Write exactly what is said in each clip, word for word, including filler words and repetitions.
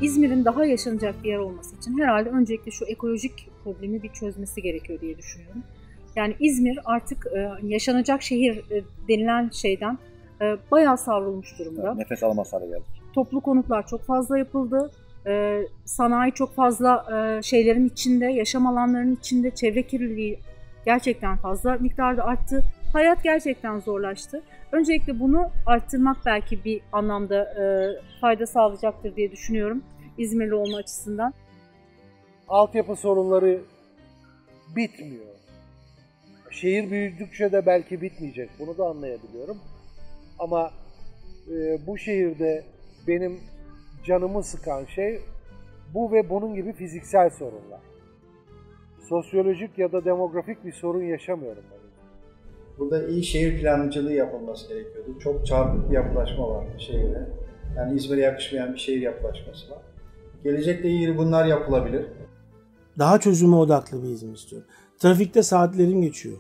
İzmir'in daha yaşanacak bir yer olması için herhalde öncelikle şu ekolojik problemi bir çözmesi gerekiyor diye düşünüyorum. Yani İzmir artık yaşanacak şehir denilen şeyden bayağı savrulmuş durumda. Nefes alamaz hale geldik. Toplu konutlar çok fazla yapıldı. Sanayi çok fazla şeylerin içinde, yaşam alanlarının içinde, çevre kirliliği gerçekten fazla miktarda arttı. Hayat gerçekten zorlaştı. Öncelikle bunu arttırmak belki bir anlamda e, fayda sağlayacaktır diye düşünüyorum İzmirli olma açısından. Altyapı sorunları bitmiyor. Şehir büyüdükçe de belki bitmeyecek. Bunu da anlayabiliyorum. Ama e, bu şehirde benim canımı sıkan şey bu ve bunun gibi fiziksel sorunlar. Sosyolojik ya da demografik bir sorun yaşamıyorum ben. Burada iyi şehir planlamaları yapılması gerekiyordu. Çok çarpık bir yapılaşma var şehirde. Yani İzmir'e yakışmayan bir şehir yapılaşması var. Gelecekle ilgili bunlar yapılabilir. Daha çözüme odaklı bir İzmir istiyorum. Trafikte saatlerim geçiyor.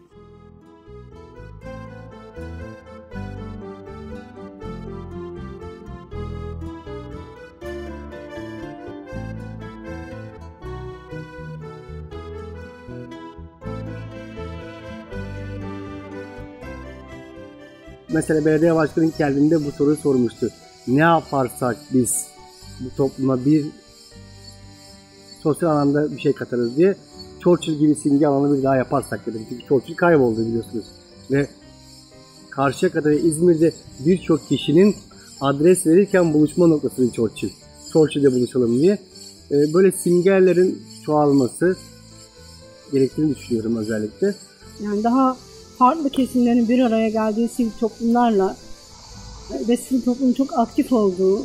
Mesela belediye başkanı geldiğinde bu soruyu sormuştu. Ne yaparsak biz bu topluma bir sosyal alanda bir şey katarız diye. Churchill gibi simge alanı bir daha yaparsak dedim. Çünkü Churchill kayboldu biliyorsunuz. Ve Karşıyaka'da ve İzmir'de birçok kişinin adres verirken buluşma noktasıydı Churchill. Churchill'de buluşalım diye. Böyle simgelerin çoğalması gerektiğini düşünüyorum özellikle. Yani daha farklı kesimlerin bir araya geldiği sivil toplumlarla ve sivil toplumun çok aktif olduğu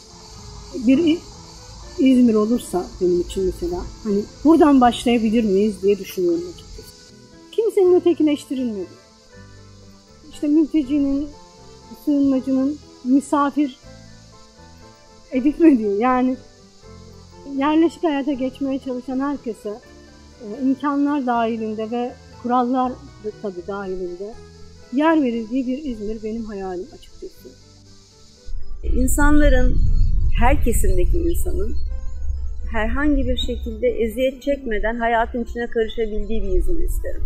bir İzmir olursa benim için mesela hani buradan başlayabilir miyiz diye düşünüyorum açıkçası. Kimsenin ötekileştirilmedi. İşte mültecinin, sığınmacının misafir edilmediği yani yerleşik hayata geçmeye çalışan herkese imkanlar dahilinde ve kurallar da tabii dahilinde yer verildiği bir İzmir benim hayalim açıkçası. İnsanların, her kesimdeki insanın herhangi bir şekilde eziyet çekmeden hayatın içine karışabildiği bir İzmir isterim.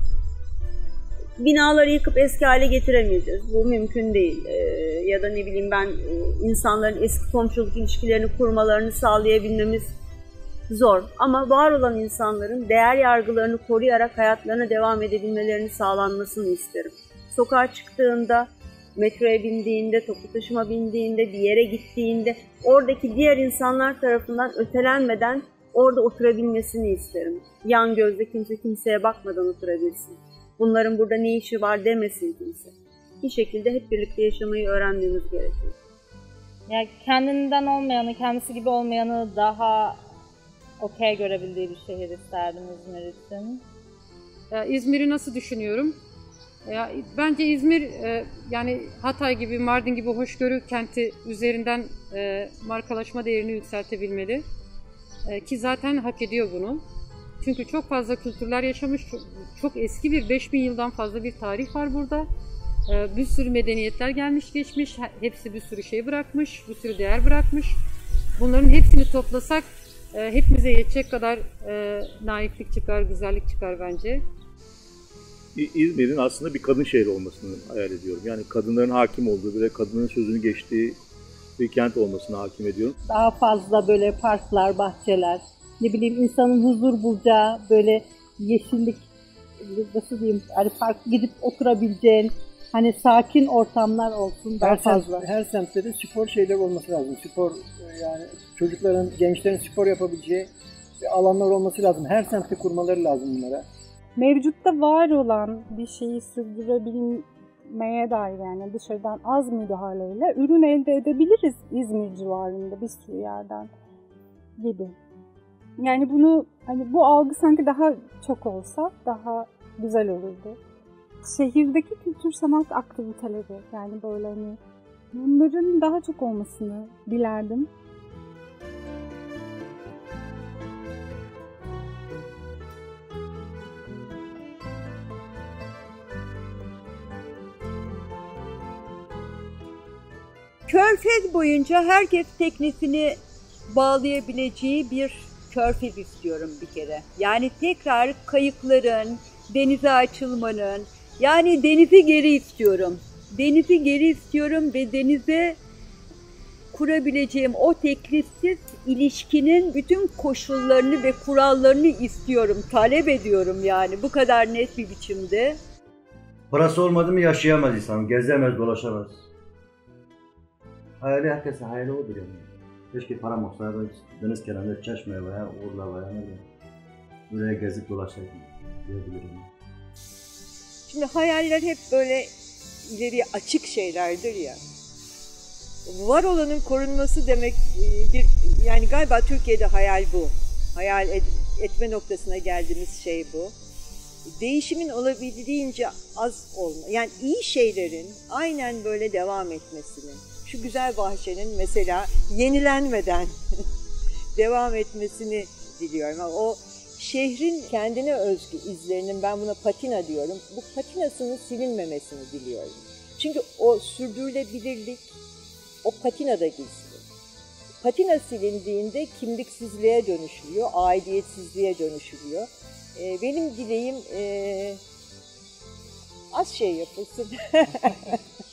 Binaları yıkıp eski hale getiremeyeceğiz. Bu mümkün değil. Ee, ya da ne bileyim ben insanların eski komşuluk ilişkilerini kurmalarını sağlayabilmemiz zor. Ama var olan insanların değer yargılarını koruyarak hayatlarına devam edebilmelerini sağlanmasını isterim. Sokağa çıktığında, metroya bindiğinde, toplu taşıma bindiğinde, bir yere gittiğinde oradaki diğer insanlar tarafından ötelenmeden orada oturabilmesini isterim. Yan gözle kimse kimseye bakmadan oturabilsin. Bunların burada ne işi var demesin kimse. Bir şekilde hep birlikte yaşamayı öğrenmemiz gerekiyor. Yani kendinden olmayanı, kendisi gibi olmayanı daha okey görebildiği bir şehir isterdim İzmir için. Ya, İzmir'i nasıl düşünüyorum? Ya, bence İzmir e, yani Hatay gibi, Mardin gibi hoşgörü kenti üzerinden e, markalaşma değerini yükseltebilmeli. E, ki zaten hak ediyor bunu. Çünkü çok fazla kültürler yaşamış, çok, çok eski bir beş bin yıldan fazla bir tarih var burada. E, bir sürü medeniyetler gelmiş geçmiş, hepsi bir sürü şey bırakmış, bir sürü değer bırakmış. Bunların hepsini toplasak e, hepimize yetecek kadar e, naiflik çıkar, güzellik çıkar bence. İzmir'in aslında bir kadın şehri olmasını hayal ediyorum. Yani kadınların hakim olduğu ve kadının sözünü geçtiği bir kent olmasını hakim ediyorum. Daha fazla böyle parklar, bahçeler, ne bileyim insanın huzur bulacağı böyle yeşillik, nasıl diyeyim, hani park gidip oturabileceğin, hani sakin ortamlar olsun daha her fazla. Semt, her semtte de spor şeyler olması lazım. Spor yani çocukların, gençlerin spor yapabileceği alanlar olması lazım. Her semtte kurmaları lazım bunlara. Mevcutta var olan bir şeyi sürdürebilmeye dair yani dışarıdan az müdahaleyle ürün elde edebiliriz İzmir civarında bir sürü yerden gibi. Yani bunu hani bu algı sanki daha çok olsa daha güzel olurdu. Şehirdeki kültür sanat aktiviteleri yani böyle hani bunların daha çok olmasını dilerdim. Körfez boyunca herkes teknesini bağlayabileceği bir körfez istiyorum bir kere. Yani tekrar kayıkların, denize açılmanın, yani denizi geri istiyorum. Denizi geri istiyorum ve denize kurabileceğim o teklifsiz ilişkinin bütün koşullarını ve kurallarını istiyorum, talep ediyorum yani bu kadar net bir biçimde. Parası olmadı mı yaşayamaz insan, gezemez, dolaşamaz. Hayali herkese hayali odur yani. Keşke param olsa deniz kenarında Çeşme veya Urla veya ne bileyim. Buraya gezip dolaşayım diyebilirim. Şimdi hayaller hep böyle ileriye açık şeylerdir ya. Var olanın korunması demek bir, yani galiba Türkiye'de hayal bu. Hayal et, etme noktasına geldiğimiz şey bu. Değişimin olabildiğince az olma. Yani iyi şeylerin aynen böyle devam etmesini. Şu güzel bahçenin mesela yenilenmeden devam etmesini diliyorum. O şehrin kendine özgü izlerinin, ben buna patina diyorum, bu patinasının silinmemesini diliyorum. Çünkü o sürdürülebilirlik o patinada gizli. Patina silindiğinde kimliksizliğe dönüşülüyor, aidiyetsizliğe dönüşülüyor. Ee, benim dileğim ee, az şey yapılsın.